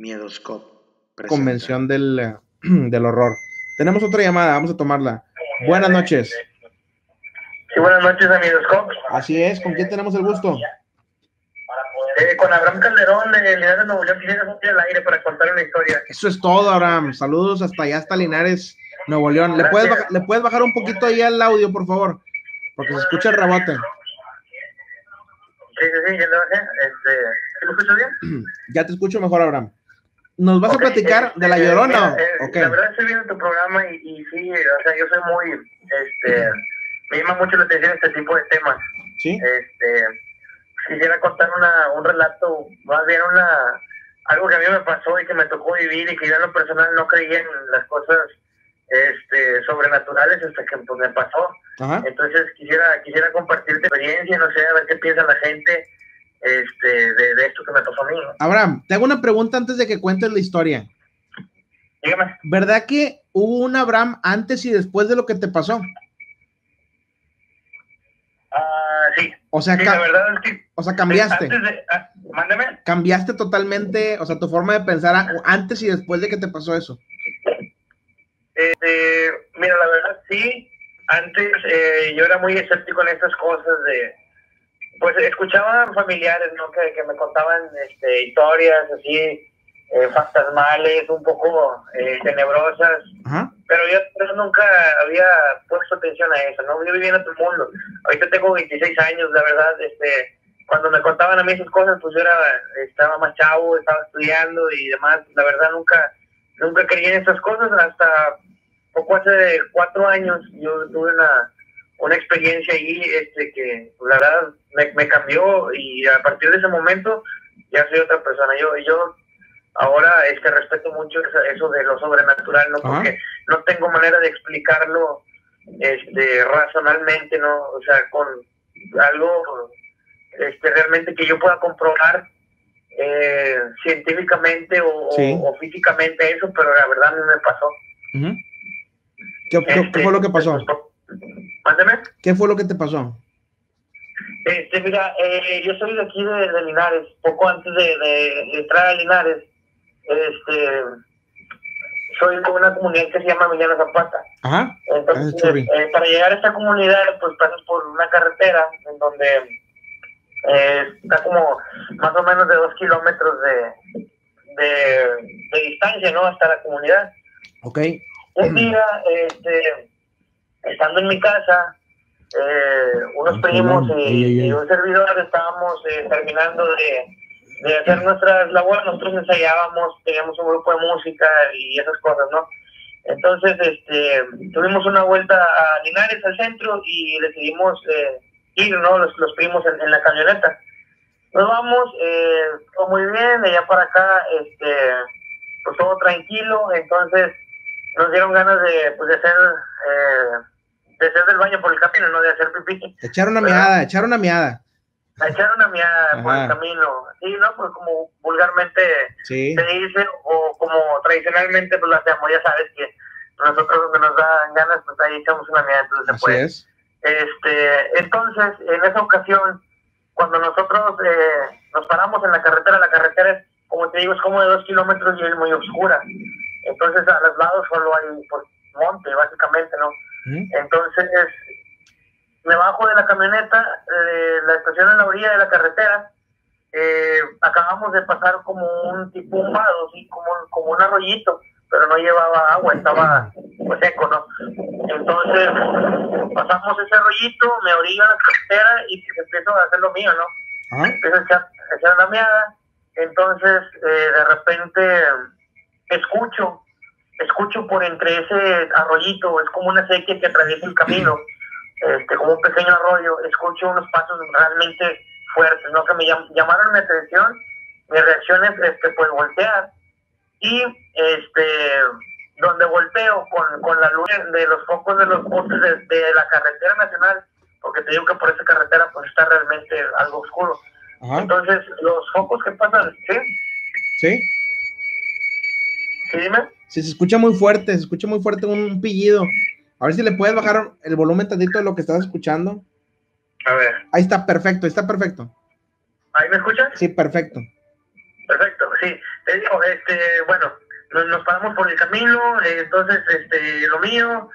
Miedoscope presenta. Convención del horror. Tenemos otra llamada, vamos a tomarla. Buenas noches. Sí, buenas noches, Miedoscope. Así es, ¿con quién tenemos el gusto? Con Abraham Calderón, de Linares, Nuevo León. Tienes un día al aire para contar una historia. Eso es todo, Abraham. Saludos hasta allá, hasta Linares, Nuevo León. ¿Le puedes bajar un poquito ahí al audio, por favor? Porque se escucha el rebote. Sí, ya le bajé. ¿Sí me escuchas bien? Ya te escucho mejor, Abraham. ¿Nos vas a platicar de La Llorona? Mira, la verdad estoy viendo tu programa y sí, o sea, yo soy muy, me llama mucho la atención este tipo de temas. ¿Sí? Quisiera contar un relato, más bien algo que a mí me pasó y que me tocó vivir y que yo en lo personal no creía en las cosas sobrenaturales hasta que pues, me pasó. Ajá. Entonces quisiera compartir tu experiencia, no sé, a ver qué piensa la gente de esto que me pasó a mí, ¿no? Abraham, te hago una pregunta antes de que cuentes la historia. Dígame. ¿Verdad que hubo un Abraham antes y después de lo que te pasó? Sí. O sea, sí, la verdad es que, o sea, cambiaste. Mándame. Cambiaste totalmente, o sea, tu forma de pensar antes y después de que te pasó eso. Mira, la verdad sí. Antes yo era muy escéptico en estas cosas pues escuchaba familiares, ¿no? Que me contaban historias así fantasmales, un poco tenebrosas. Ajá. Pero yo nunca había puesto atención a eso, ¿no? Yo vivía en otro mundo. Ahorita tengo 26 años, la verdad. Cuando me contaban a mí esas cosas, pues yo estaba más chavo, estaba estudiando y demás. La verdad nunca creí en esas cosas. Hasta poco hace 4 años yo tuve una experiencia ahí que la verdad me cambió, y a partir de ese momento ya soy otra persona. Yo ahora respeto mucho eso de lo sobrenatural, ¿no? Porque Ajá. no tengo manera de explicarlo razonalmente, ¿no? O sea, con algo realmente que yo pueda comprobar científicamente Sí. o físicamente eso, pero la verdad a mí me pasó. Uh-huh. ¿Qué fue lo que pasó? Mándeme. ¿Qué fue lo que te pasó? Mira, yo soy de aquí de Linares. Poco antes de entrar a Linares, soy de una comunidad que se llama Emiliano Zapata. Ajá. Entonces, para llegar a esta comunidad, pues pasas por una carretera en donde está como más o menos de 2 kilómetros de distancia, ¿no? Hasta la comunidad. Ok. Un día, estando en mi casa, unos primos y un servidor estábamos terminando de hacer nuestras labores. Nosotros ensayábamos, teníamos un grupo de música y esas cosas, ¿no? Entonces, tuvimos una vuelta a Linares, al centro, y decidimos ir, ¿no? Los primos en la camioneta. Nos vamos, todo muy bien, de allá para acá, pues todo tranquilo. Entonces nos dieron ganas de hacer del baño por el camino, no de hacer pipí. Echar una miada. A echar una miada por el camino. Sí, ¿no? Pues como vulgarmente sí se dice, o como tradicionalmente pues lo hacemos. Ya sabes que nosotros donde nos dan ganas, pues ahí echamos una miada, entonces así se puede. Es. Entonces, en esa ocasión, cuando nosotros nos paramos en la carretera es, como te digo, es como de 2 kilómetros y es muy oscura. Entonces, a los lados solo hay pues, monte, básicamente, ¿no? Entonces, me bajo de la camioneta, la estación en la orilla de la carretera. Acabamos de pasar como un tipo un vado, ¿sí? como un arroyito, pero no llevaba agua, estaba pues seco, ¿no? Entonces pasamos ese arroyito, me orillo a la carretera y empiezo a hacer lo mío, ¿no? Ajá. Empiezo a echar la miada. Entonces de repente escucho por entre ese arroyito, es como una acequia que atraviesa el camino, como un pequeño arroyo. Escucho unos pasos realmente fuertes, ¿no? Que me llamaron mi atención. Mi reacción es pues voltear, y donde volteo con la luz de los focos de los postes de la carretera nacional, porque te digo que por esa carretera pues está realmente algo oscuro. Ajá. Entonces los focos que pasan, ¿sí? Sí. ¿Sí, dime? Sí, se escucha muy fuerte un pillido. A ver si le puedes bajar el volumen tantito de lo que estás escuchando. A ver. Ahí está perfecto, ¿Ahí me escuchas? Sí, perfecto. Perfecto, sí. Te digo, bueno, nos paramos por el camino, entonces, lo mío,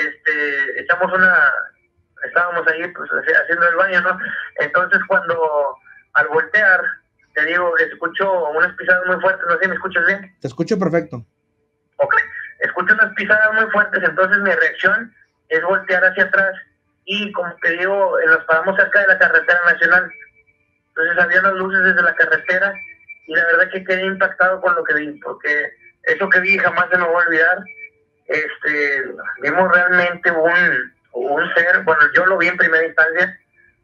estábamos ahí, pues, haciendo el baño, ¿no? Entonces, cuando, al voltear, te digo, escucho unas pisadas muy fuertes, no sé si me escuchas bien. Te escucho perfecto. Ok, escucho unas pisadas muy fuertes, entonces mi reacción es voltear hacia atrás y, como te digo, nos paramos cerca de la carretera nacional. Entonces había unas luces desde la carretera y la verdad que quedé impactado con lo que vi, porque eso que vi jamás se me va a olvidar. Vimos realmente un ser, bueno, yo lo vi en primera instancia,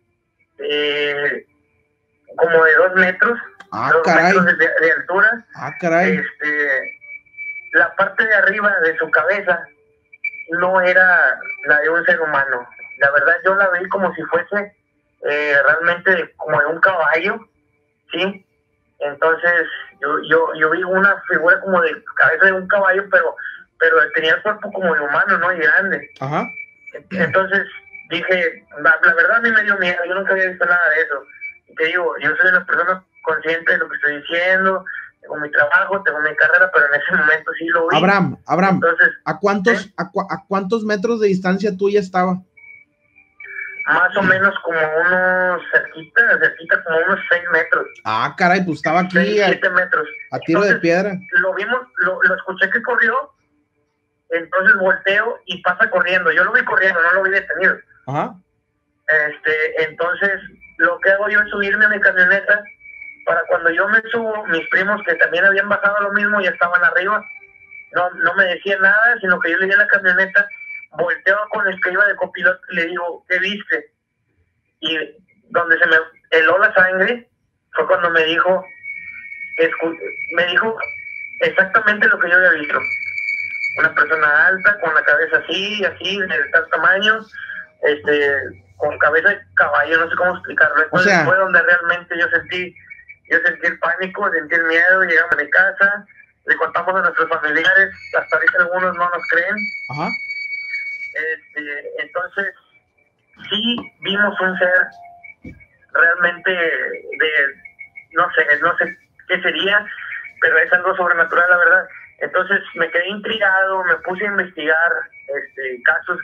como de 2 metros, dos caray. metros de altura. Caray. La parte de arriba de su cabeza no era la de un ser humano. La verdad yo la vi como si fuese realmente como de un caballo, ¿sí? Entonces yo vi una figura como de cabeza de un caballo, pero tenía el cuerpo como de humano, ¿no? Y grande. Ajá. Entonces dije, la verdad a mí me dio miedo, yo nunca había visto nada de eso. Y te digo, yo soy una persona consciente de lo que estoy diciendo, tengo mi trabajo, tengo mi carrera, pero en ese momento sí lo vi. Abraham, entonces, ¿a cuántos metros de distancia tuya estaba? Más o menos como unos cerquita, como unos 6 metros. Caray, pues estaba aquí 7 metros. A tiro entonces, de piedra. Lo vimos, lo escuché que corrió, entonces volteo y pasa corriendo. Yo lo vi corriendo, no lo vi detenido. Ajá. Entonces, lo que hago yo es subirme a mi camioneta, para cuando yo me subo, mis primos que también habían bajado lo mismo ya estaban arriba, no me decían nada, sino que yo le di a la camioneta, volteo con el que iba de copiloto y le digo, ¿qué viste? Y donde se me heló la sangre fue cuando me dijo exactamente lo que yo había visto. Una persona alta, con la cabeza así, de tal tamaño, con cabeza de caballo, no sé cómo explicarlo. Entonces, o sea, fue donde realmente yo sentí el pánico, sentí el miedo. Llegamos a mi casa, le contamos a nuestros familiares, hasta ahorita algunos no nos creen. Ajá. Entonces, sí vimos un ser realmente no sé qué sería, pero es algo sobrenatural, la verdad. Entonces me quedé intrigado, me puse a investigar casos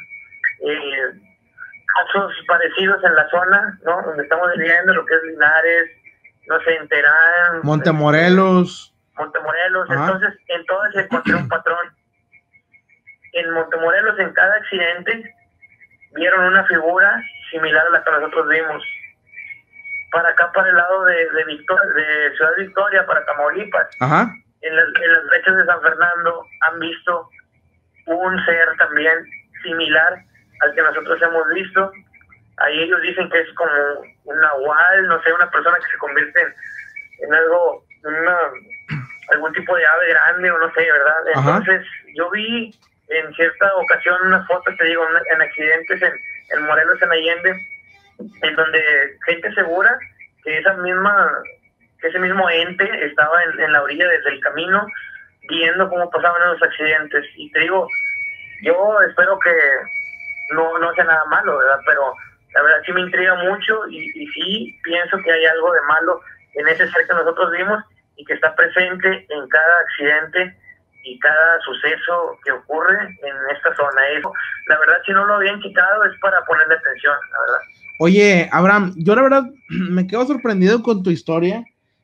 parecidos en la zona, ¿no? Donde estamos viviendo, lo que es Linares, no sé, en Terán, Montemorelos. Entonces en todas encontré un patrón. En Montemorelos, en cada accidente, vieron una figura similar a la que nosotros vimos. Para acá, para el lado de Ciudad Victoria, para Tamaulipas, ajá, en las brechas de San Fernando, han visto un ser también similar al que nosotros hemos visto. Ahí ellos dicen que es como un nahual, no sé, una persona que se convierte en algo, algún tipo de ave grande, o no sé, ¿verdad? Entonces, yo vi en cierta ocasión unas fotos, te digo, en accidentes en Morelos, en Allende, en donde gente asegura que ese mismo ente estaba en la orilla del camino viendo cómo pasaban los accidentes. Y te digo, yo espero que no sea nada malo, ¿verdad? Pero la verdad sí me intriga mucho y sí pienso que hay algo de malo en ese ser que nosotros vimos y que está presente en cada accidente y cada suceso que ocurre en esta zona. Eso, la verdad, si no lo habían quitado es para ponerle atención, la verdad. Oye, Abraham, yo la verdad me quedo sorprendido con tu historia.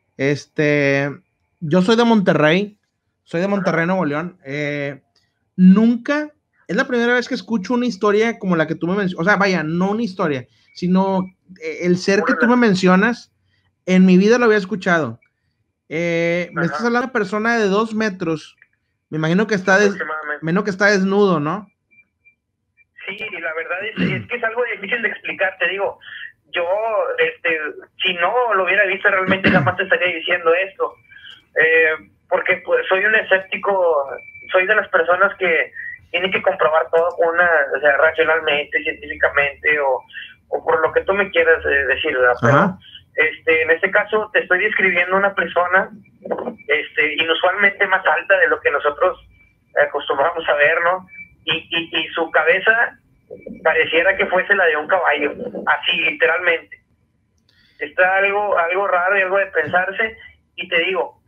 Yo soy de Monterrey, Nuevo León. Nunca, es la primera vez que escucho una historia como la que tú me mencionas. O sea, vaya, no una historia, sino el ser que tú me mencionas, en mi vida lo había escuchado. Me estás hablando de una persona de 2 metros. Me imagino que está desnudo, ¿no? Sí, la verdad es que es algo difícil de explicar, te digo. Yo, si no lo hubiera visto realmente jamás te estaría diciendo esto. Porque pues, soy un escéptico, soy de las personas que tienen que comprobar todo o sea, racionalmente, científicamente, o por lo que tú me quieras decir, ¿verdad? Pero en este caso te estoy describiendo una persona inusualmente más alta de lo que nosotros acostumbramos a ver, ¿no? Y su cabeza pareciera que fuese la de un caballo, así literalmente. Está algo raro y algo de pensarse, Y te digo,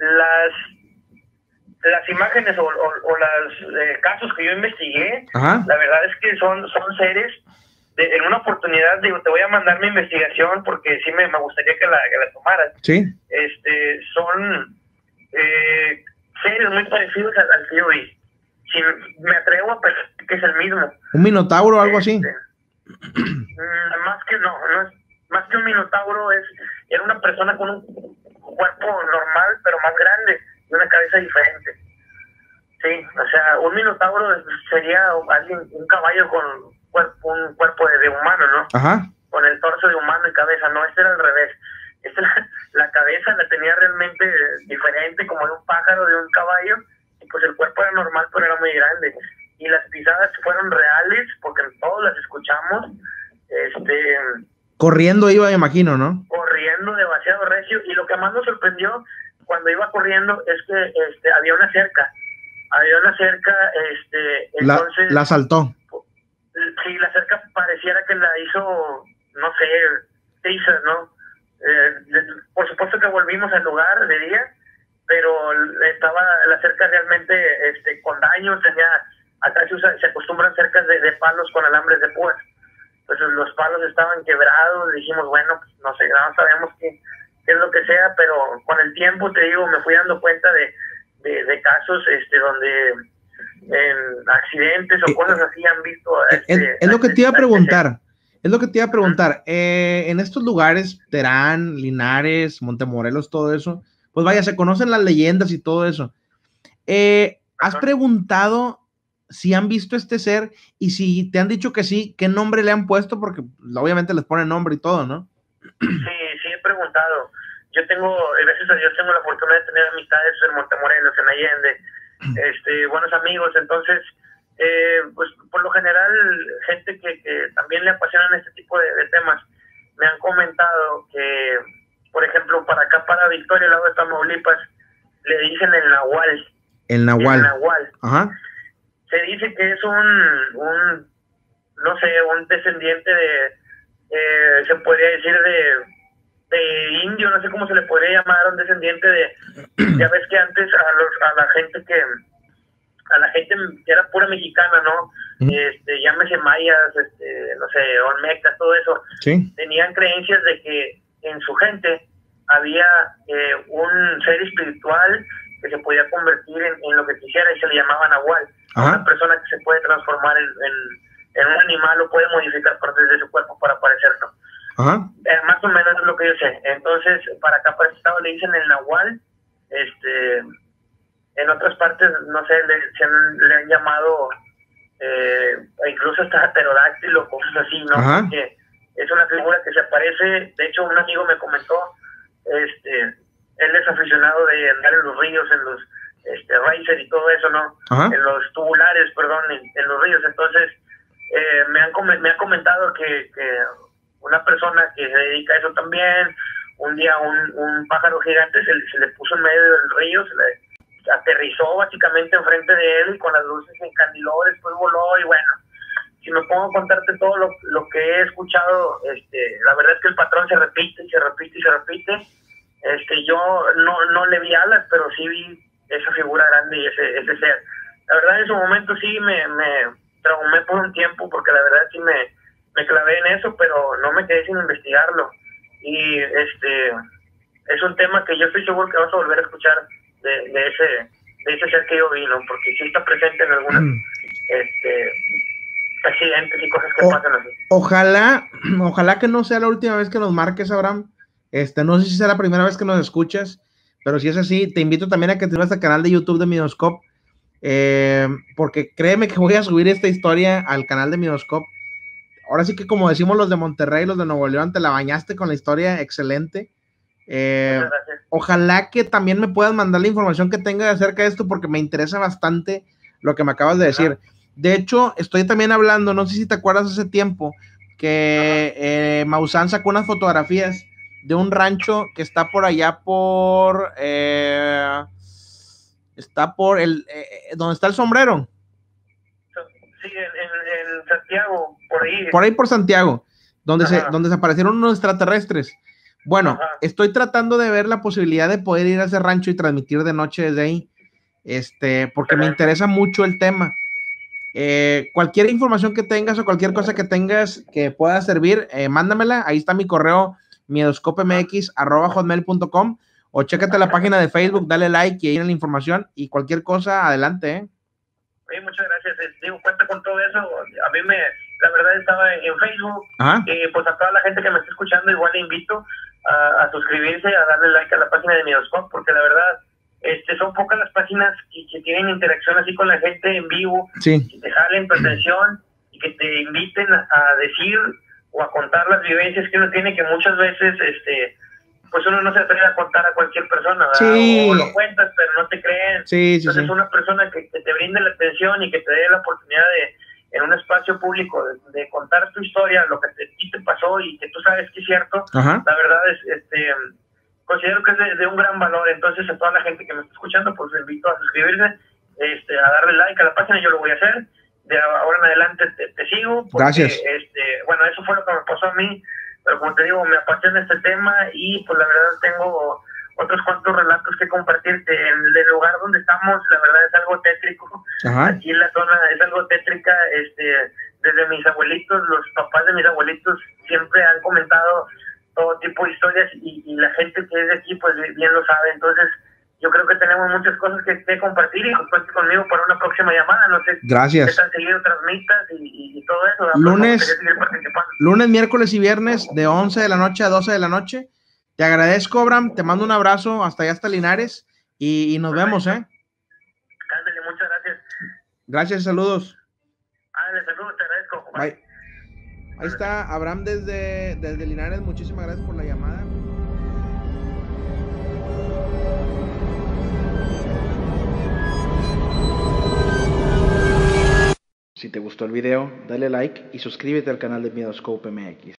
las imágenes o los casos que yo investigué, Ajá. la verdad es que son seres. En una oportunidad, digo, te voy a mandar mi investigación porque sí me gustaría que la tomaras. Sí. Son seres muy parecidos al que yo vi. Si me atrevo a pensar que es el mismo. ¿Un minotauro o algo así? Más que no es más que un minotauro, era una persona con un cuerpo normal, pero más grande y una cabeza diferente. Sí, o sea, un minotauro sería un caballo con un cuerpo de humano, ¿no? Ajá. Con el torso de humano y cabeza. No, este era al revés. La cabeza la tenía realmente diferente, como de un pájaro, de un caballo, y pues el cuerpo era normal, pero era muy grande. Y las pisadas fueron reales, porque todos las escuchamos. Corriendo iba, me imagino, ¿no? Corriendo demasiado recio, y lo que más nos sorprendió cuando iba corriendo es que había una cerca. Entonces... La saltó. Sí, la cerca pareciera que la hizo, no sé, teaser, ¿no? Por supuesto que volvimos al lugar de día, pero estaba la cerca realmente con daños. Acá se acostumbran cercas de palos con alambres de púas. Entonces los palos estaban quebrados. Dijimos, bueno, pues, no sé, no sabemos qué es lo que sea, pero con el tiempo, te digo, me fui dando cuenta de casos donde en accidentes o cosas así han visto es lo que te iba a preguntar. Es lo que te iba a preguntar. En estos lugares, Terán, Linares, Montemorelos, todo eso, pues vaya, se conocen las leyendas y todo eso. ¿Has preguntado si han visto este ser? Y si te han dicho que sí, ¿qué nombre le han puesto? Porque obviamente les ponen nombre y todo, ¿no? Sí, he preguntado. Yo gracias a Dios, tengo la fortuna de tener amistades en Montemorelos, en Allende, buenos amigos. Entonces, pues por lo general, gente que también le apasionan este tipo de temas, me han comentado que, por ejemplo, para acá, para Victoria, al lado de Tamaulipas, le dicen el Nahual. El Nahual. El Nahual. Ajá. Se dice que es un no sé, un descendiente se podría decir de indio, no sé cómo se le podría llamar, un descendiente ya ves que antes a la gente que era pura mexicana, ¿no? Llámese mayas, no sé, olmecas, todo eso. Sí. Tenían creencias de que en su gente había un ser espiritual que se podía convertir en lo que quisiera y se le llamaba Nahual. Ajá. Una persona que se puede transformar en un animal o puede modificar partes de su cuerpo para parecerlo. Ajá. Más o menos es lo que yo sé. Entonces, para acá, para este estado, le dicen el Nahual. En otras partes, no sé, le han llamado incluso hasta pterodáctilo, cosas así, ¿no? Ajá. Porque es una figura que se aparece. De hecho, un amigo me comentó, él es aficionado de andar en los ríos, en los racer y todo eso, ¿no? Ajá. En los tubulares, perdón, en los ríos. Entonces, me ha comentado que una persona que se dedica a eso también, un día un pájaro gigante se le puso en medio del río, se le aterrizó básicamente enfrente de él y con las luces se encandiló, después voló. Y bueno, si me pongo a contarte todo lo que he escuchado, la verdad es que el patrón se repite y se repite y se repite. Yo no le vi alas, pero sí vi esa figura grande y ese ser. La verdad, en su momento sí me traumé por un tiempo, porque la verdad sí me clavé en eso, pero no me quedé sin investigarlo. Y es un tema que yo estoy seguro que vas a volver a escuchar de ese ser que yo vi, ¿no? Porque sí está presente en algunas accidentes y cosas que pasan así. Ojalá que no sea la última vez que nos marques, Abraham. No sé si será la primera vez que nos escuchas, pero si es así, te invito también a que te unas al canal de YouTube de Minoscope, porque créeme que voy a subir esta historia al canal de Minoscope. Ahora sí que, como decimos los de Monterrey, los de Nuevo León, te la bañaste con la historia, excelente. Ojalá que también me puedas mandar la información que tengas acerca de esto, porque me interesa bastante lo que me acabas de decir. De hecho, estoy también hablando, no sé si te acuerdas hace tiempo, que Maussan sacó unas fotografías de un rancho que está por allá está por donde está el sombrero. Sí, en Santiago, por ahí. Por ahí por Santiago, donde se aparecieron unos extraterrestres. Bueno, Ajá. estoy tratando de ver la posibilidad de poder ir a ese rancho y transmitir de noche desde ahí, porque me Excelente. interesa mucho el tema. Cualquier información que tengas o cualquier cosa que tengas que pueda servir, mándamela. Ahí está mi correo, miedoscopemx@hotmail.com, o chécate la página de Facebook, dale like y ahí en la información, y cualquier cosa, adelante, Oye, muchas gracias. Digo, cuenta con todo eso. A mí la verdad estaba en Facebook. Ajá. Pues a toda la gente que me está escuchando igual le invito a suscribirse, a darle like a la página de Miedoscope, porque la verdad son pocas las páginas que tienen interacción así con la gente en vivo, Sí. que te jalen tu atención y que te inviten a decir o a contar las vivencias que uno tiene, que muchas veces pues uno no se atreve a contar a cualquier persona, ¿verdad? Sí. O lo cuentas pero no te creen. Sí, Entonces sí. una persona que te brinde la atención y que te dé la oportunidad en un espacio público de contar tu historia, lo que a ti te pasó y que tú sabes que es cierto. Ajá. La verdad considero que es de un gran valor. Entonces a toda la gente que me está escuchando, pues les invito a suscribirse, a darle like a la página. Yo lo voy a hacer. De ahora en adelante te sigo. Porque, gracias. Bueno, eso fue lo que me pasó a mí, pero como te digo, me apasiona este tema y pues la verdad tengo otros cuantos relatos que compartirte. En el lugar donde estamos, la verdad es algo tétrico. Ajá. Aquí en la zona es algo tétrica. Desde mis abuelitos, los papás de mis abuelitos siempre han comentado todo tipo de historias y la gente que es de aquí pues bien lo sabe. Entonces yo creo que tenemos muchas cosas que compartir y pues cuente conmigo para una próxima llamada. No sé gracias. qué tan seguido transmitas y todo eso, ¿verdad? Lunes, miércoles y viernes de 11 de la noche a 12 de la noche. Te agradezco, Abraham, te mando un abrazo hasta allá, hasta Linares, y nos vemos, Ándale, muchas gracias. Gracias, saludos. Ándale, saludos, te agradezco. Bye. Ahí está Abraham desde Linares, muchísimas gracias por la llamada. Si te gustó el video, dale like y suscríbete al canal de Miedoscope MX.